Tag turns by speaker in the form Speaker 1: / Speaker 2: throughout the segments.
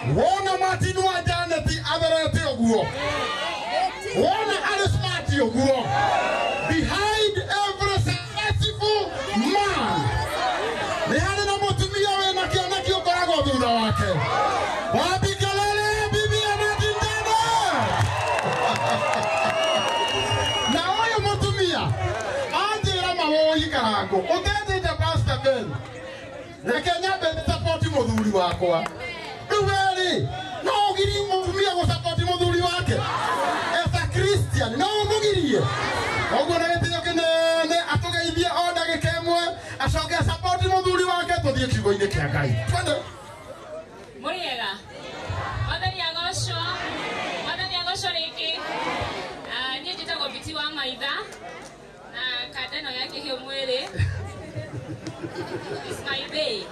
Speaker 1: Wona Martin wa Janeti adarete oguo. Wona Arismati oguo. Behind every successful man. Ni hali na mutumia we na kiana kiokorago thutha wake. Wapi kelele bibi ya Martin Dada. Na huyo mutumia anjira mawoi karango. Utete Pastor Ben. Na Kenya Ben support muthuri wakwa. Duweli, no giri mutumia go support muthuri wake. As a Christian, no mugirie. Ogo na gitio kinene atugeithie o ndagika imwe acoke support muthuri wake tuthie kiugo-ini kia Ngai. Twende.
Speaker 2: Muriega. Madani agosho riki. Nie njitagwo Biti wa Maitha. Na kadeno yake hiyo mwele. It's my babe.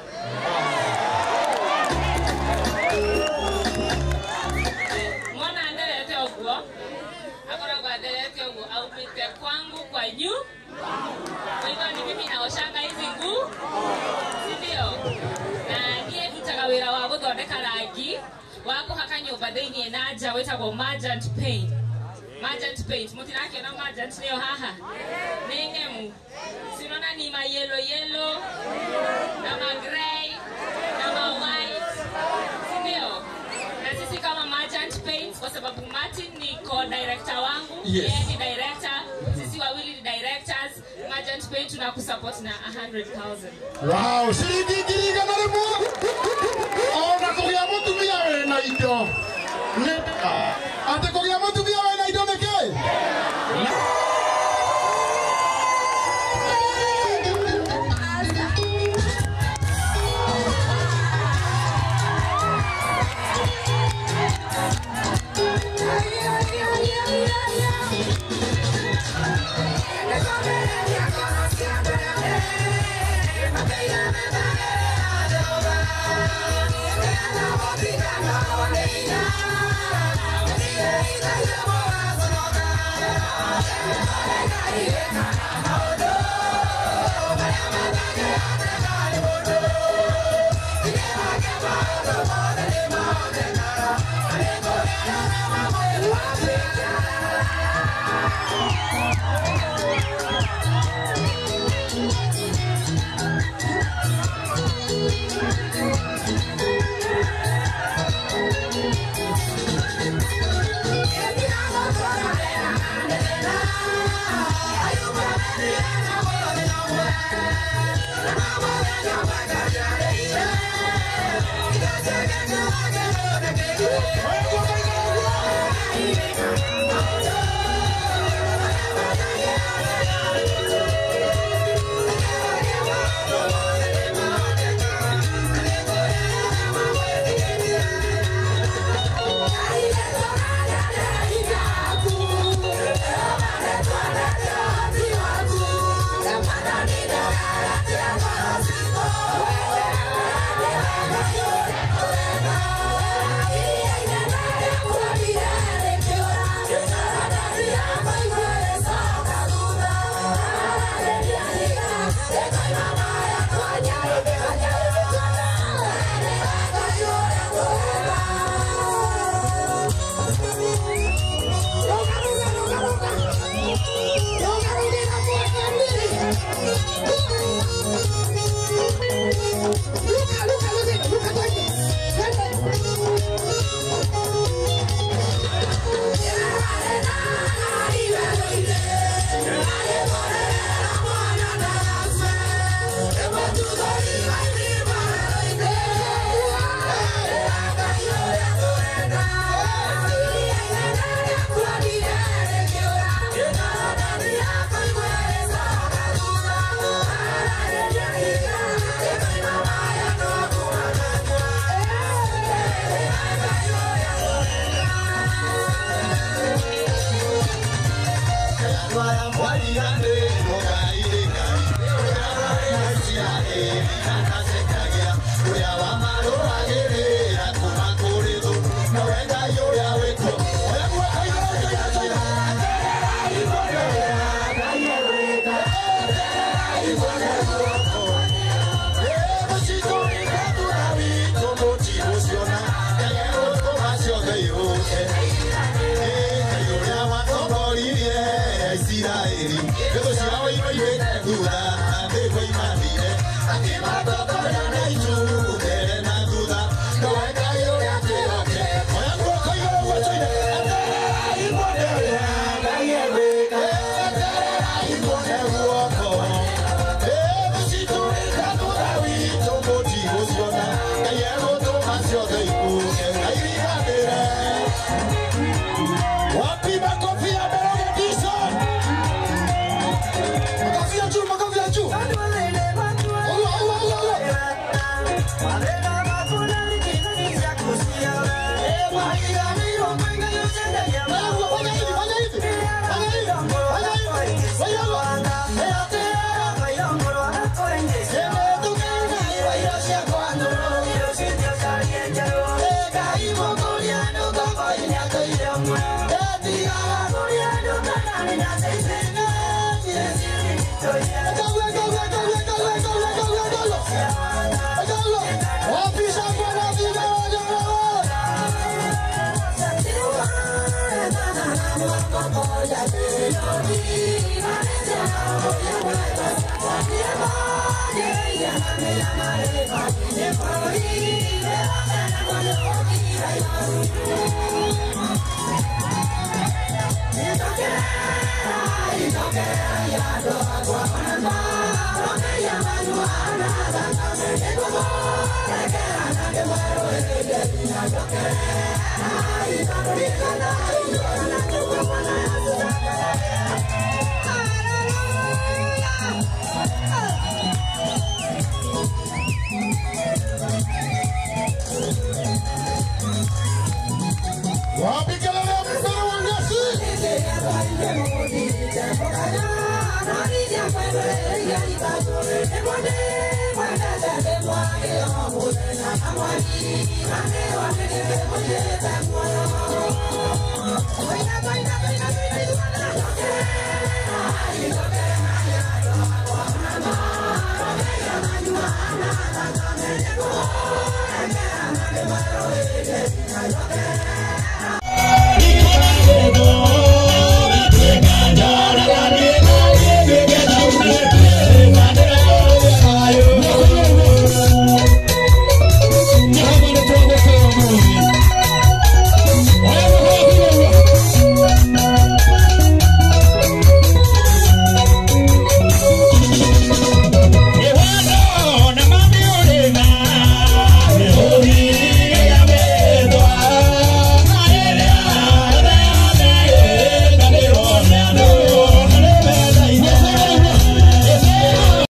Speaker 2: Mwana anderete oguo. Akora kwa anderete oguo aupite kwangu kwa nyu. Kwa hivyo ni mimi naoshanga hizi nguu. Sindio? Na niye ndutaga wira wa guthondeka rangi wa kuhaka nyumba thiini na nja wetagwo Magent Paint. Magent Paint. Mutirakiona Magent niyo haha. Ni ngemu. Sinona ni ma yellow na ma grey na ma white. Sindio? Na sisi kama Magent Paint kwa sababu Martin ni co-director wangu.
Speaker 1: Yes.
Speaker 2: Yeye ni director. Sisi wawili ni directors. Magent Paint tunakusupport na 100,000.
Speaker 1: Wow, shilingi giriga na remo. Ona kugia mutumia we na indo. Ate kugia mutumia we na indo neke.